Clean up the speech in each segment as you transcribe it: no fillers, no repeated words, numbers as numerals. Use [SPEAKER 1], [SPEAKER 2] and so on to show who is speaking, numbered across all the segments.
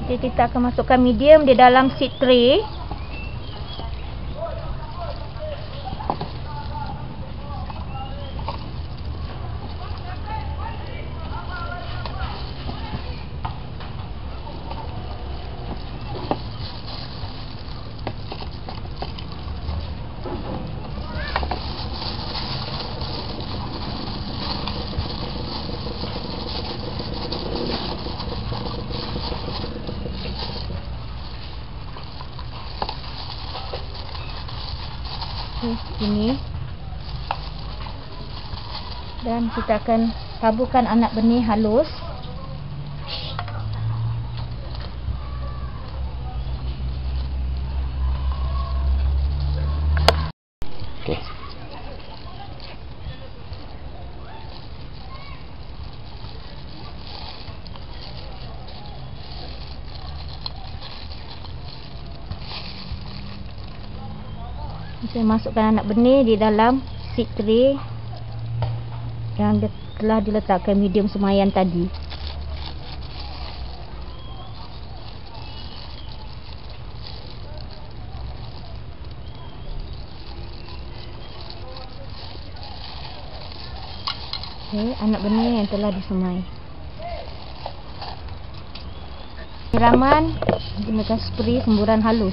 [SPEAKER 1] Okay, kita akan masukkan medium di dalam seed tray. Sini, dan kita akan taburkan anak benih halus.
[SPEAKER 2] Okey.
[SPEAKER 1] Saya masukkan anak benih di dalam seed tray yang telah diletakkan medium semayan tadi. Okay, anak benih yang telah disemai. Siraman gunakan spray semburan halus.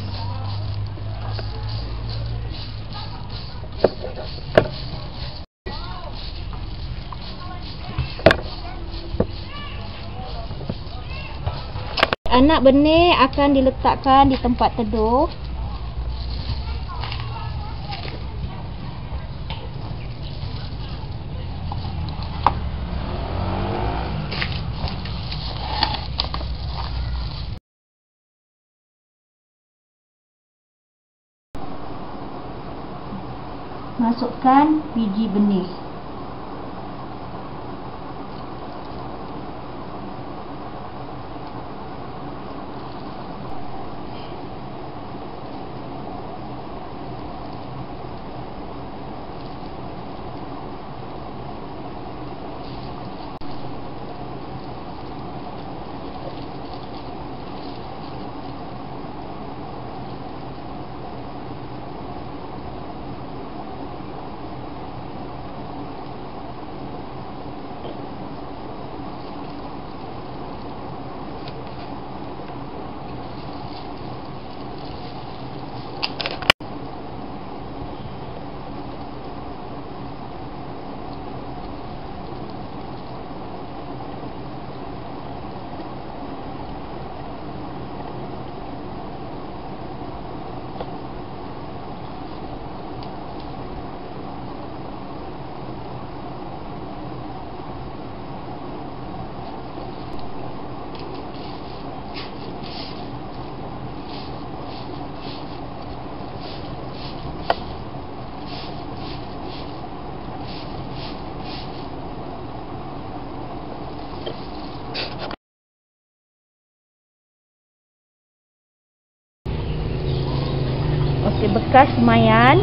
[SPEAKER 1] Anak benih akan diletakkan di tempat teduh. Masukkan biji benih. Okey, bekas semayan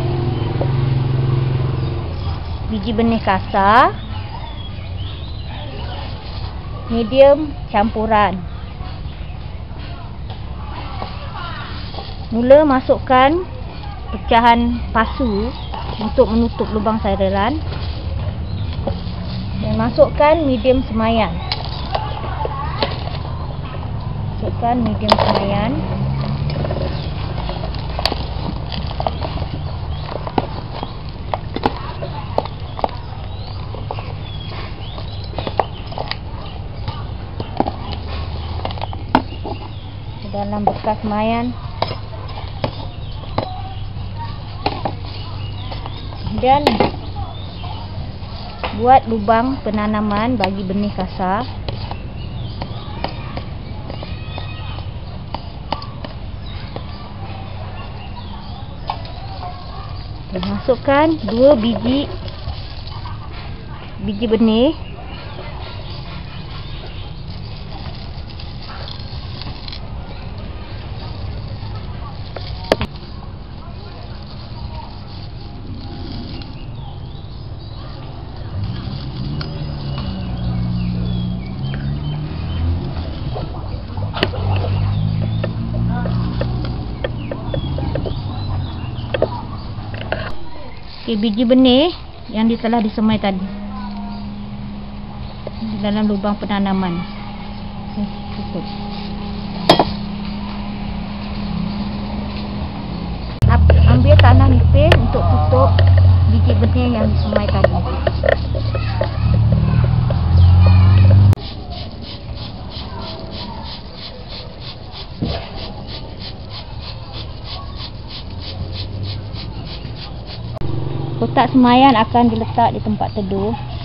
[SPEAKER 1] biji benih kasar, medium campuran. Mula masukkan pecahan pasu untuk menutup lubang sairan dan masukkan medium semayan. Masukkan medium semayan. Dalam bekas semayan, dan buat lubang penanaman bagi benih kasar. Dan masukkan 2 biji benih. Okey, biji benih yang telah disemai tadi di dalam lubang penanaman. Okey, tutup. Ambil tanah nipis untuk tutup biji benih yang disemai tadi. Kotak semaian akan diletak di tempat teduh